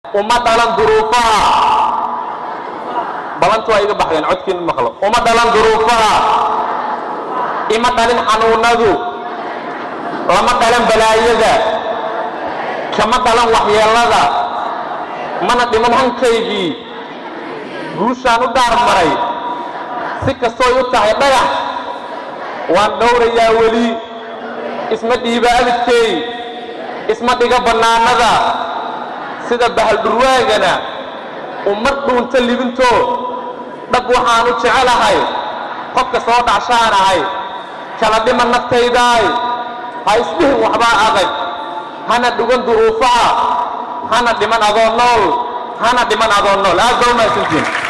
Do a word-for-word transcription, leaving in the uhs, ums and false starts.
وما دلن ظروفها بلنتوا أيها بحرين عدكين المخلوق وما دلن ظروفها إما دلن حنونادو لما دلن بلايدا كما دلن وحيالada mana dhiman hankaygii guushaan u dhaar maray si kastoo u tahay dhagax waan dhowrayaa weli isma dhiiba abidkay isma dhiga bannaanada sida bahal durwaagana ummad dhuunta libinto dhab waxaan u jecelahay qofka soo dhacshaanahay kala dhiman naftaydaay ha isdhihin waxbaa adag hana dhugan duruufaha hana dhiman adoo nool hana dhiman adoo nool aad baa u mahadsantihiin